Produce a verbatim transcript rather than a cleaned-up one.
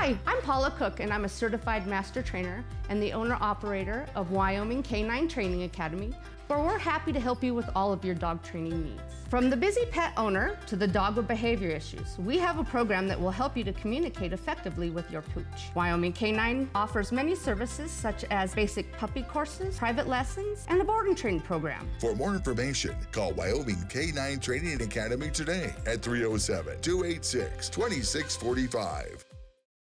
Hi, I'm Paula Cook, and I'm a certified master trainer and the owner-operator of Wyoming Canine Training Academy, where we're happy to help you with all of your dog training needs. From the busy pet owner to the dog with behavior issues, we have a program that will help you to communicate effectively with your pooch. Wyoming Canine offers many services such as basic puppy courses, private lessons, and a board and train program. For more information, call Wyoming Canine Training Academy today at three oh seven, two eight six, two six four five.